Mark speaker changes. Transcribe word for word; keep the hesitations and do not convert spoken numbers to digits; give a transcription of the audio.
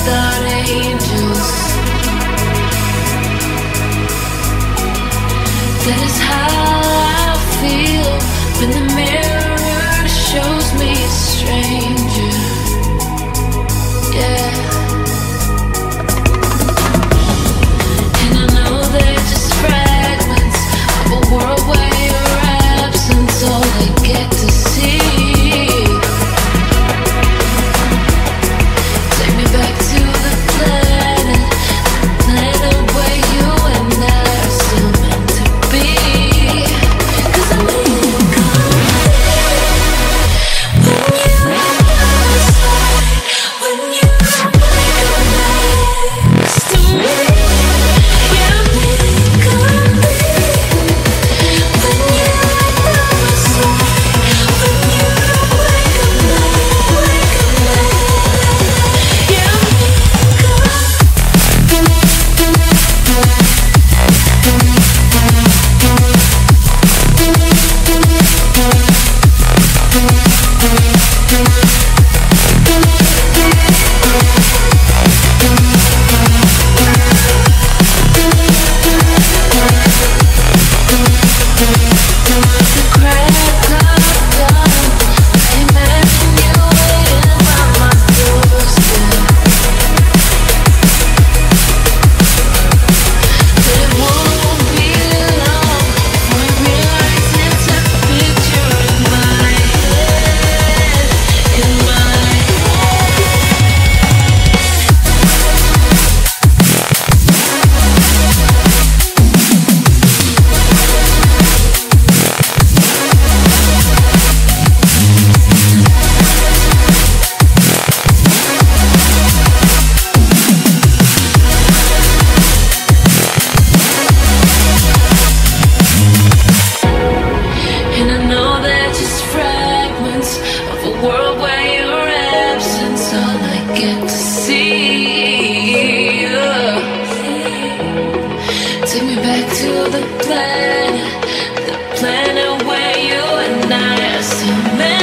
Speaker 1: without angels. That is how I feel when the mirror shows me a stranger. Yeah. And I know they're just fragments of a world where your absence all I get to see. Take me back to the planet, the planet where you and I are still meant to be. 'Cause I need you come when you are by my side, when you are next to me. Yeah, I need you come when you are by my side, when you are wake up night, wake up night. Yeah, I need you come. The crack of dawn, I imagine you waiting by my doorstep. But it won't be long before I realize it's a picture in my head, in my And I know they're just fragments of a world where your absence all I get to see. Yeah. Take me back to the planet, the planet where you and I are still meant